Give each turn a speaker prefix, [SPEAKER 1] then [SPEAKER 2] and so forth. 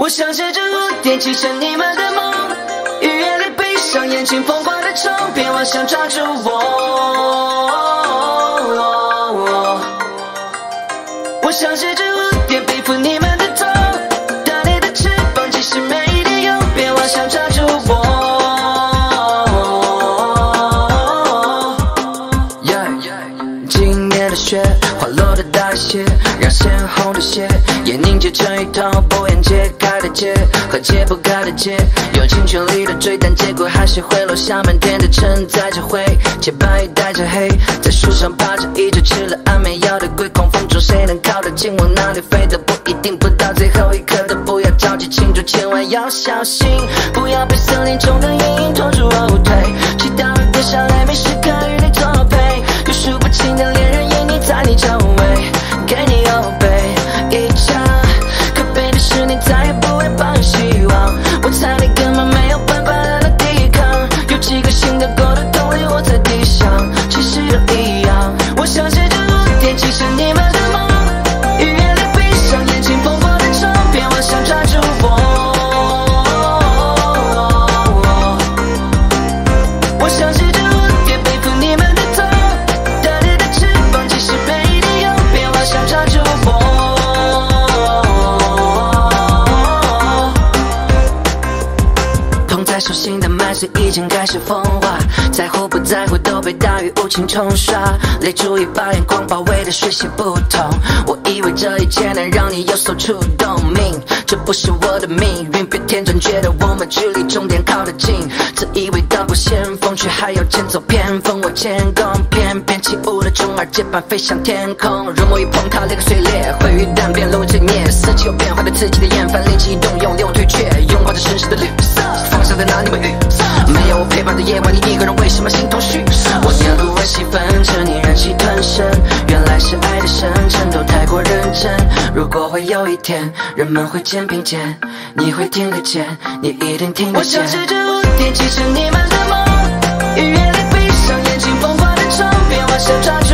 [SPEAKER 1] 我想借着雾点击成你们的梦，雨夜里闭上眼睛，疯狂的冲，别妄想抓住我。我想借着雾点背负你们的头，打你的翅膀，即使没一点用，别妄想抓住我。今年的雪，滑落的大雪，让鲜红的血也凝结成一条不愿揭开的结，和解不开的结。用尽全力的追，但结果还是会落下漫天的尘，载着灰，且白衣带着黑，在树上爬着一只吃了安眠药的鬼，狂风中谁能靠得近往哪里飞的不一定，不到最后一刻的不要着急庆祝，千万要小心，不要被森林中的阴影拖住后腿，祈祷雨跌下来，没时刻与你作配，有数不清的恋人因你在你周围，给你欧背一场，可悲的是你再也不会抱有希望，我猜你根本没有办法来抵抗，有几个醒得过的动力我在地上，其实都一样，我想借着雾点击成你们的梦，雨夜里闭上眼睛，疯狂的冲，别妄想抓住我。我想借着雾点背负你们的头，打你的翅膀，即使没一点用，别妄想抓住我。捧在手心的麦穗已经开始风化，在乎不在乎都被大雨无情冲刷，泪珠已把眼眶包围的水泄不通，我以为这一切能让你有所触动，命这不是我的命运，别天真觉得我们距离终点靠得近，自以为道过先锋，却还要剑走偏锋，我前攻，偏偏起舞的虫儿结伴飞向天空，如墨一碰它裂个碎裂，毁于弹变路罪孽，四季有变化的自己的厌烦，灵机一动用力退却，拥抱着城市的绿色，方向在哪里为预测，没有我陪伴的夜晚，你一个人为什么心头虚设，我年度为戏份着你忍气吞声，原来是爱的深沉都太过认真，如果会有一天人们会肩并肩，你会听得见，你一定听得见，我想借着雾点击成你们的梦，雨夜里闭上眼睛，疯狂的冲，别妄想抓住